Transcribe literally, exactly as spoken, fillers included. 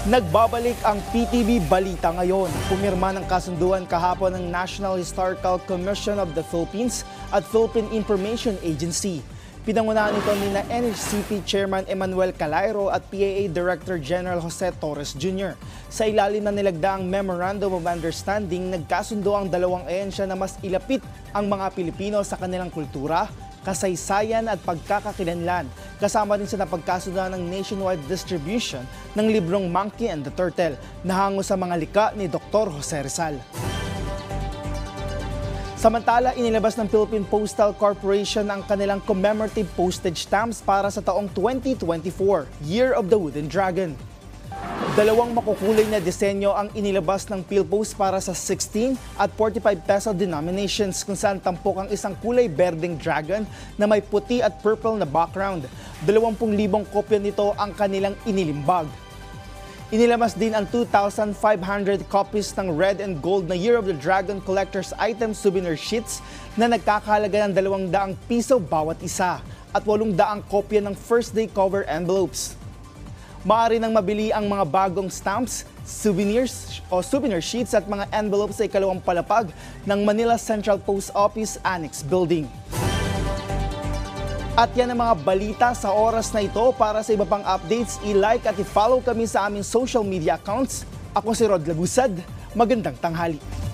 Nagbabalik ang P T V Balita ngayon. Pumirma ng kasunduan kahapon ng National Historical Commission of the Philippines at Philippine Information Agency. Pinangunahan ito ni na N H C P Chairman Emmanuel Calairo at P A A Director General Jose Torres Junior Sa ilalim na nilagdaang Memorandum of Understanding, nagkasundo ang dalawang ahensya na mas ilapit ang mga Pilipino sa kanilang kultura, kasaysayan at pagkakakilanlan. Kasama din sa napagkasunduan ng nationwide distribution ng librong Monkey and the Turtle na hango sa mga lika ni Doctor Jose Rizal. Samantala, inilabas ng Philippine Postal Corporation ang kanilang commemorative postage stamps para sa taong twenty twenty-four, Year of the Wooden Dragon. Dalawang makukulay na disenyo ang inilabas ng PhilPost para sa sixteen at forty-five peso denominations, kung saan tampok ang isang kulay berdeng dragon na may puti at purple na background. Dalawampung libong kopya nito ang kanilang inilimbag. Inilabas din ang two thousand five hundred copies ng red and gold na Year of the Dragon Collector's Item souvenir sheets na nagkakahalaga ng dalawang daang piso bawat isa at walong daang kopya ng first day cover envelopes. Maaari nang mabili ang mga bagong stamps, souvenirs o souvenir sheets at mga envelopes sa ikalawang palapag ng Manila Central Post Office Annex Building. At yan ang mga balita sa oras na ito. Para sa iba pang updates, i-like at i-follow kami sa aming social media accounts. Ako si Rod Lagusad. Magandang tanghali.